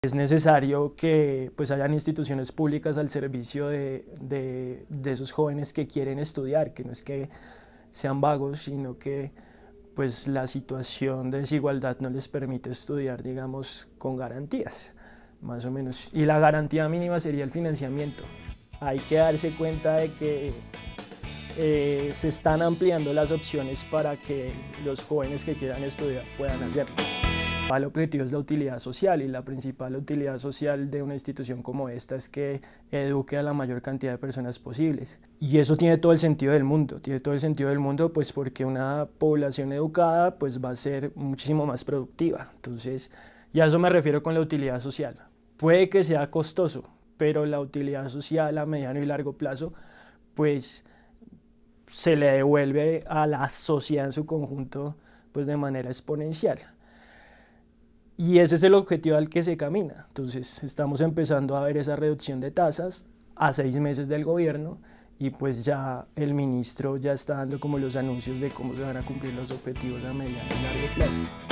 Es necesario que pues hayan instituciones públicas al servicio de esos jóvenes que quieren estudiar, que no es que sean vagos, sino que pues la situación de desigualdad no les permite estudiar, digamos, con garantías, más o menos. Y la garantía mínima sería el financiamiento. Hay que darse cuenta de que se están ampliando las opciones para que los jóvenes que quieran estudiar puedan hacerlo. El objetivo es la utilidad social, y la principal utilidad social de una institución como esta es que eduque a la mayor cantidad de personas posibles. Y eso tiene todo el sentido del mundo, pues porque una población educada pues va a ser muchísimo más productiva. Entonces, y a eso me refiero con la utilidad social. Puede que sea costoso, pero la utilidad social a mediano y largo plazo pues se le devuelve a la sociedad en su conjunto pues de manera exponencial. Y ese es el objetivo al que se camina. Entonces estamos empezando a ver esa reducción de tasas a 6 meses del gobierno, y pues ya el ministro ya está dando como los anuncios de cómo se van a cumplir los objetivos a mediano y largo plazo.